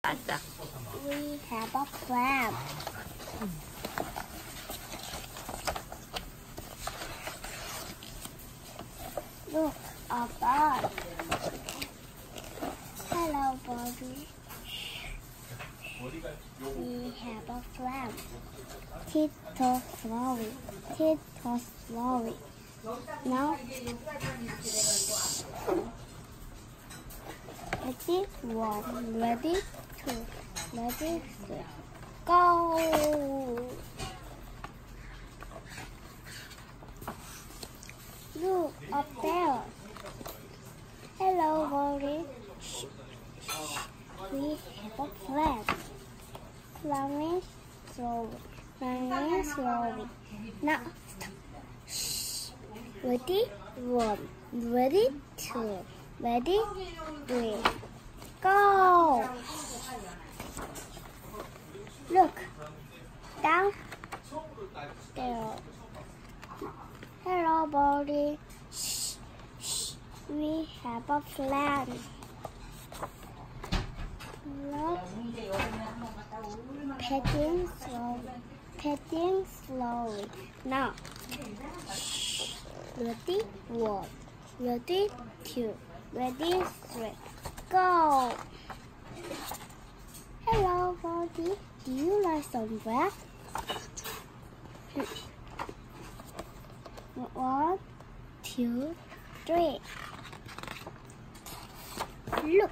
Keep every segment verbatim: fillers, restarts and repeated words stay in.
맞아. We have a plan. Look, a bird. Hello, Bobby. We have a plan. Tiptoe slowly, tiptoe slowly. Now, ready, one, ready, two, ready, three, go! Look up there. Hello, Bobby. We have a plan. Flying slowly, flying slowly. Now, stop. Shh. Ready, one, ready, two, ready, three, go! Look, down there. Hello, Bobby. Shh, shh. We have a plan. Look, petting slowly, petting slowly. Now, shh. Ready, one, ready, two, ready, three, go! Hello, Bobby. Do you like some bread? One, two, three. Look.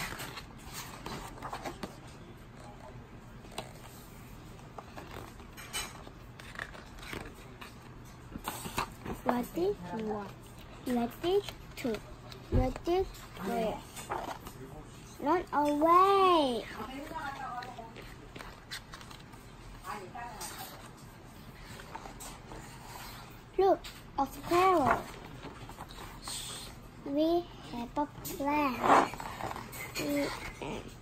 Ready, one, ready, two, ready, three. Run away. Look, a sparrow. We have a plan. We,